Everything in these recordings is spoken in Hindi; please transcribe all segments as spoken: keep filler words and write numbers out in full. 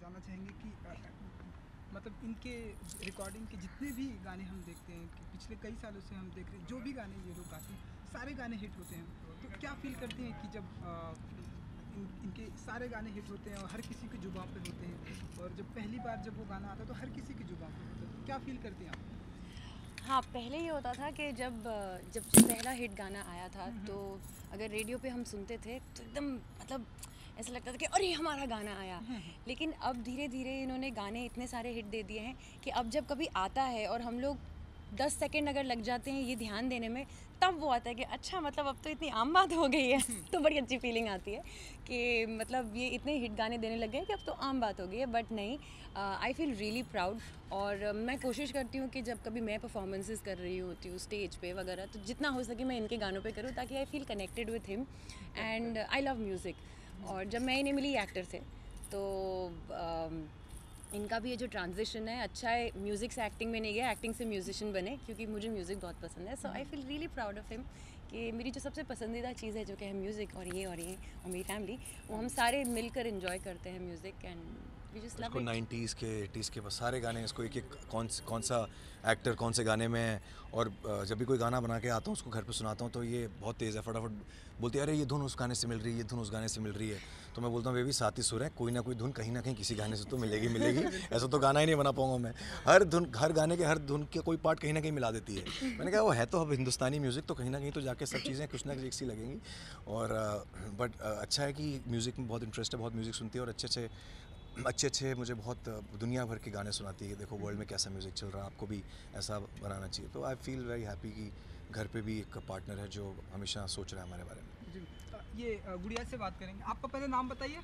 जानना चाहेंगे कि आ, मतलब इनके रिकॉर्डिंग के जितने भी गाने हम देखते हैं कि पिछले कई सालों से हम देख रहे हैं, जो भी गाने ये लोग गाते हैं सारे गाने हिट होते हैं। तो क्या फील करते हैं कि जब आ, इन, इनके सारे गाने हिट होते हैं और हर किसी की जुबान पे होते हैं, और जब पहली बार जब वो गाना आता है तो हर किसी की जुबान पे होता है, तो क्या फील करते हैं आप? हाँ, पहले ये होता था कि जब जब जब पहला हिट गाना आया था तो अगर रेडियो पे हम सुनते थे तो एकदम मतलब ऐसा लगता था कि अरे हमारा गाना आया। लेकिन अब धीरे धीरे इन्होंने गाने इतने सारे हिट दे दिए हैं कि अब जब कभी आता है और हम लोग दस सेकंड अगर लग जाते हैं ये ध्यान देने में, तब वो आता है कि अच्छा मतलब अब तो इतनी आम बात हो गई है। तो बड़ी अच्छी फीलिंग आती है कि मतलब ये इतने हिट गाने देने लग गए कि अब तो आम बात हो गई है। बट नहीं, आई फील रियली प्राउड। और uh, मैं कोशिश करती हूँ कि जब कभी मैं परफॉर्मेंसेस कर रही होती हूँ स्टेज पे वगैरह, तो जितना हो सके मैं इनके गानों पे करूँ ताकि I feel connected with him and I love music. और जब मैं इन्हें मिली एक्टर से तो uh, इनका भी ये जो ट्रांजिशन है अच्छा है, म्यूज़िक से एक्टिंग में नहीं गया, एक्टिंग से म्यूजिशियन बने, क्योंकि मुझे म्यूज़िक बहुत पसंद है। So I feel really proud of him कि मेरी जो सबसे पसंदीदा चीज़ है जो कि है म्यूज़िक, और ये और ये और मेरी फैमिली, वो हम सारे मिलकर एंजॉय करते हैं music and we just love इसको इट। नाइन्टीज़ के एटीज़ के बस सारे गाने, इसको एक एक कौन कौन सा एक्टर कौन से गाने में है। और जब भी कोई गाना बना के आता हूँ उसको घर पे सुनाता हूँ तो ये बहुत तेज़ है, फटाफट बोलती है अरे ये धुन उस गाने से मिल रही है, ये धुन उस गाने से मिल रही है। तो मैं बोलता हूँ बेबी साथ ही सुर है, कोई ना कोई धुन कहीं ना कहीं किसी गाने से तो मिलेगी मिलेगी ऐसा तो गाना ही नहीं बना पाऊंगा मैं। हर धुन, हर गाने के हर धुन के कोई पार्ट कहीं ना कहीं मिला देती है। मैंने कहा वो है तो अब हिंदुस्तानी म्यूज़िक, तो कहीं ना कहीं तो जाके सब चीज़ें कुछ ना कुछ सी लगेंगी। और बट अच्छा है कि म्यूज़िक में बहुत इंटरेस्ट है, बहुत म्यूज़िक सुनती है और अच्छे अच्छे अच्छे अच्छे मुझे बहुत दुनिया भर के गाने सुनाती है। देखो वर्ल्ड में कैसा म्यूज़िक चल रहा है, आपको भी ऐसा बनाना चाहिए। तो आई फील वेरी हैप्पी कि घर पे भी एक पार्टनर है जो हमेशा सोच रहा है हमारे बारे में। जी, ये गुड़िया से बात करेंगे। आपका पहले नाम बताइए।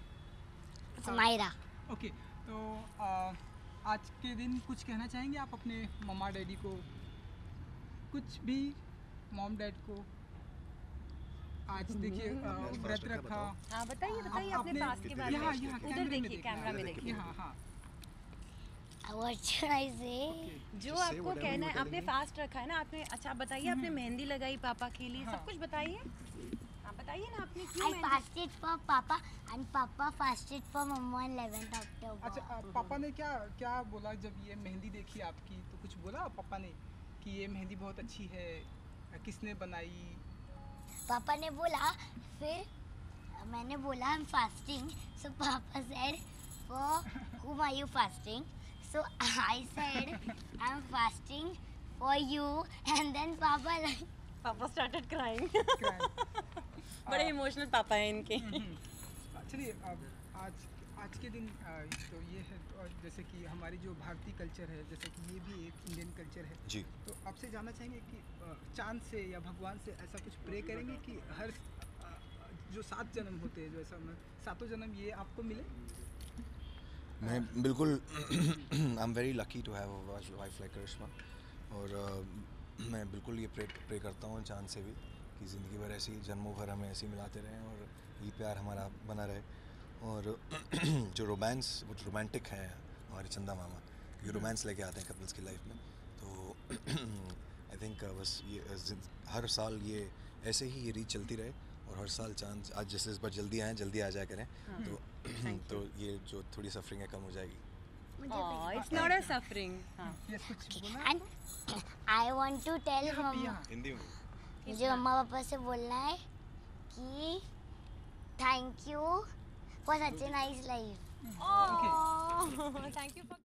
मायरा। ओके, तो आ, आज के दिन कुछ कहना चाहेंगे आप अपने मम्मा डैडी को, कुछ भी, मॉम डैड को? आज देखिए व्रत रखा। हाँ बताइए बताइए अपने पास के बारे यहाँ में। यहाँ उधर देखिए, कैमरा में देखिए। यहाँ हाँ। What should I say? जो आपको कहना है, आपने फास्ट रखा है ना आपने। अच्छा आप बताइए, आपने मेहंदी लगाई पापा के लिए, सब कुछ बताइए। हाँ बताइए ना आपने क्यों I fasted for Papa and Papa fasted for Mama on eleventh October. अच्छा, पापा ने क्या क्या बोला जब ये मेहंदी देखी आपकी? तो कुछ बोला पापा ने कि ये मेहंदी बहुत अच्छी है, किसने बनाई? पापा ने बोला, फिर मैंने बोला I'm fasting. So Papa said, for whom are you fasting? So I said I'm fasting for you, and then Papa like पापा स्टार्टेड क्राइंग। बड़े इमोशनल पापा हैं इनके। चलिए अब आज आज के दिन तो ये है, और जैसे कि हमारी जो भारतीय कल्चर है, जैसे कि ये भी एक इंडियन कल्चर है जी। तो आपसे जानना चाहेंगे कि चांद से या भगवान से ऐसा कुछ प्रे करेंगे कि हर जो सात जन्म होते हैं, जो ऐसा सातों जन्म ये आपको मिले? मैं बिल्कुल I am very lucky to have a wife like Karishma. और uh, मैं बिल्कुल ये प्रे प्रे करता हूँ चांद से भी कि ज़िंदगी भर ऐसी जन्मों भर हमें ऐसे मिलाते रहें और ये प्यार हमारा बना रहे। और जो रोमांस, वो रोमांटिक है हमारे चंदा मामा, ये रोमांस लेके आते हैं कपल्स की लाइफ में। तो आई थिंक बस ये हर साल ये ऐसे ही ये रीत चलती रहे और हर साल चांद, आज जैसे इस बार जल्दी आए जल्दी आ जाया करें। तो तो ये जो थोड़ी सफरिंग है कम हो जाएगी। Oh, it's not a suffering. हाँ। and I want to tell मम्मा, हिंदी में मुझे मम्मा पापा से बोलना है कि thank you for such a nice life. Oh, thank you for